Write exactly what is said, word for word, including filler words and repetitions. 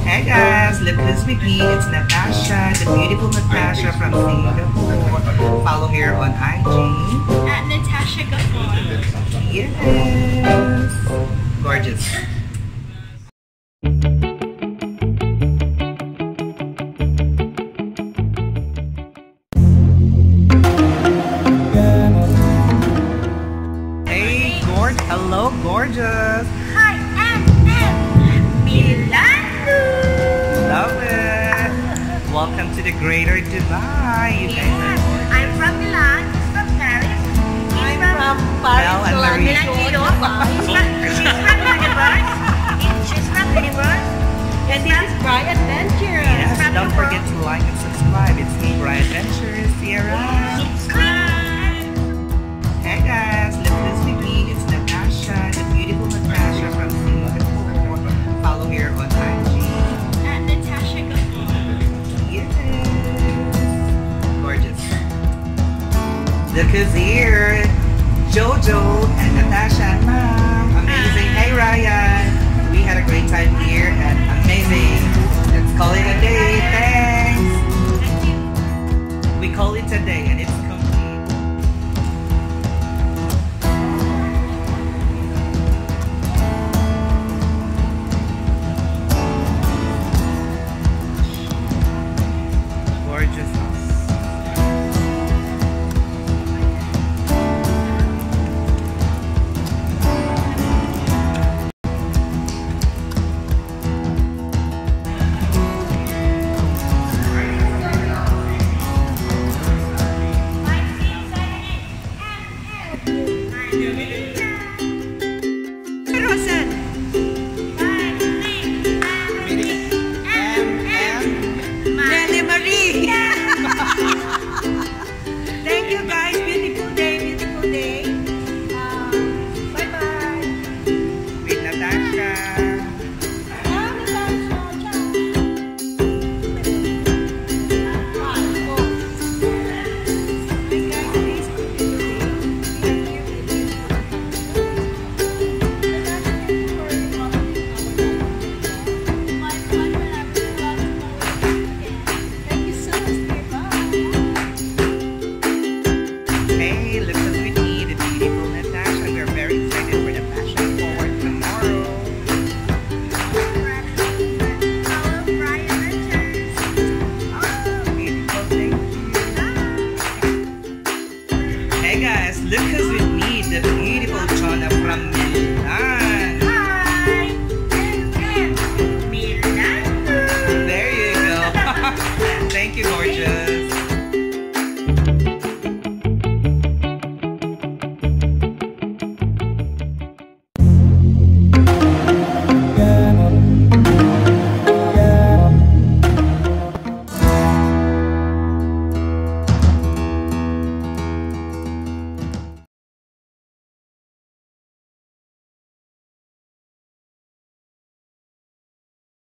Hey guys, look who's with me. It's Natasha, the beautiful Natasha from Singapore. Follow her on I G at Natasha Gafon. Yes, gorgeous. Hey, gorge. Hello, gorgeous. Hi, I'm Milano. Love it. Welcome to the Greater Dubai. You guys Yes, I'm from Milan. He's from Paris. He's I'm from, from Mel and Paris, Marie. Milan. He's from, she's from Universe. She's from Universe. And this is briadventurez. Yes, From don't the forget to like and subscribe. It's me, briadventurez, Sierra. Subscribe. Hey guys, look who's with me. It's Natasha, the beautiful Natasha from Singapore. Follow her on I G At Natasha Gafon. Yes, gorgeous. Look who's here. Jojo and Natasha and Mom. Amazing. Hey Ryan. We had a great time